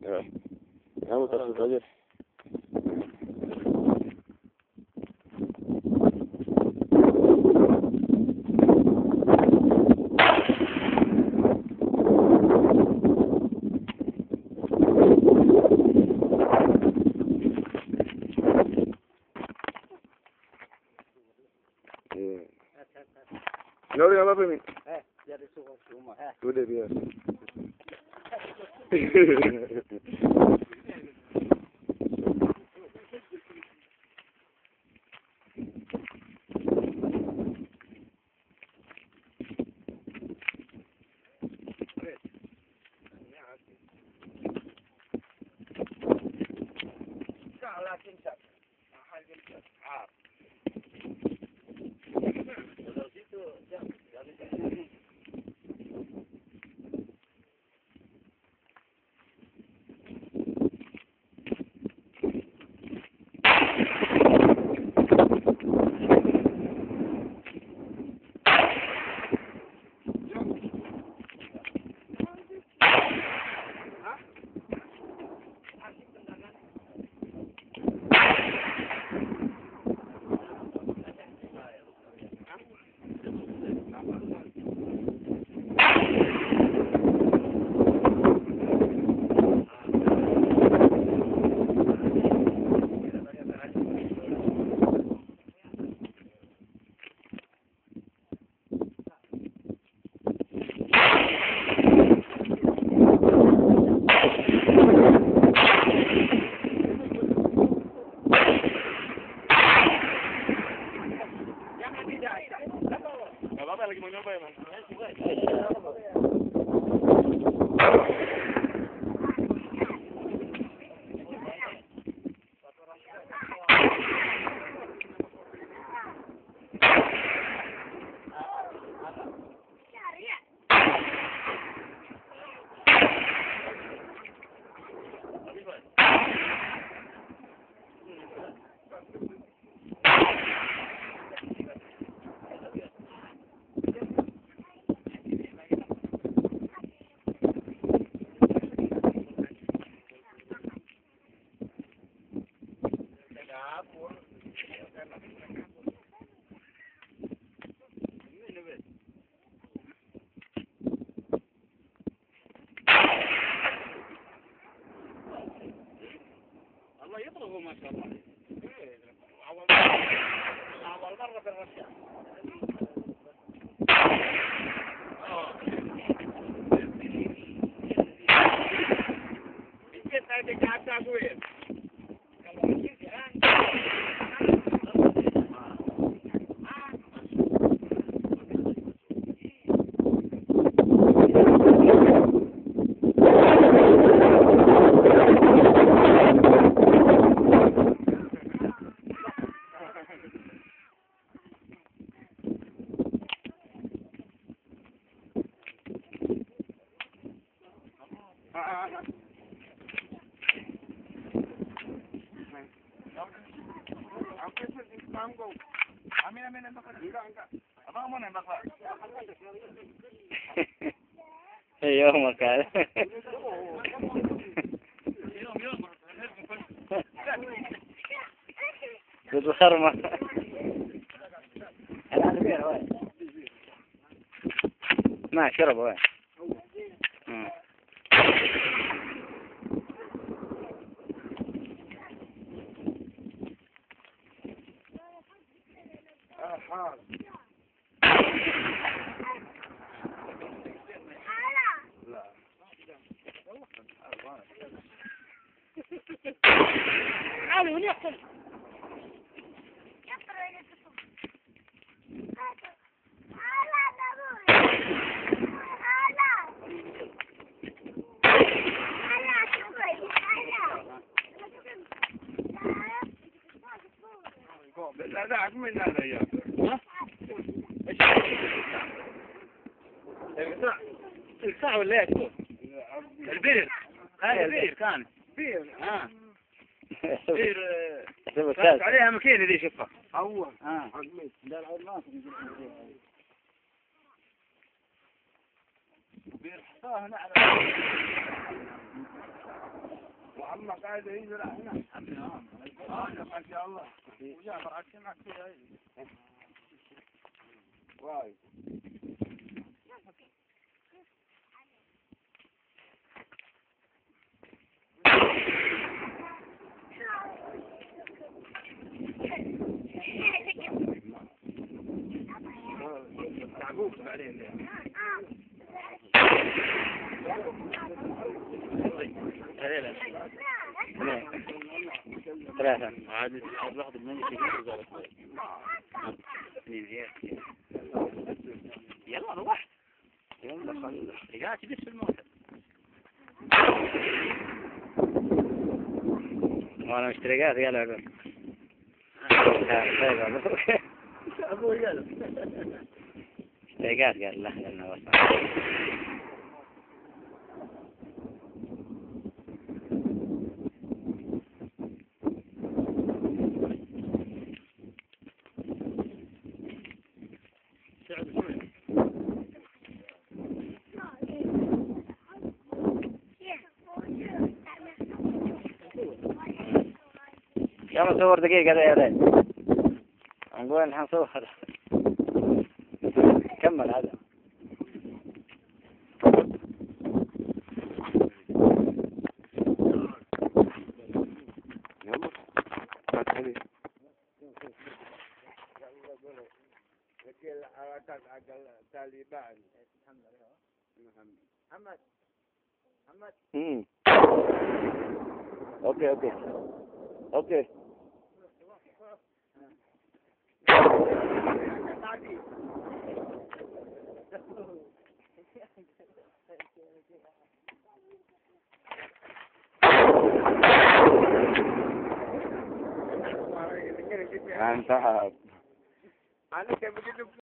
يا متصل رجل. Lo voy a ver. Ya te subo suma. Tú le vienes. الله يطلقوا ما شاء الله. أول مرة في الرشاش. جيت هذيك عبد وين؟ يومك هذا. بالخرمة. ما شرب وين. علي يحصل. لا دعك من هذا يا الساعة ولا ايش؟ البير هذا البير كان بير بير كانت عليها ماكينة ذي شوفها أول لا العود ما بير حصاها على قاعد يزرع هنا. ما شاء الله. وجاب عشان أكل واي. تعقوب بعدين. ثلاثة. عاد واحد من يجي يلا روح. يلا خلينا. رجعت بس في الموتى. وانا مشتريات قالوا عقول. أبوي قال. مشتريات قال لا لنا بس. كم صور دقيقة ده يا ريت. نقول نحن صور. كمل هذا. يلا. هذه. لكن الحركات حق الطالبان. محمد. اوكي. انتهى. أنا كيف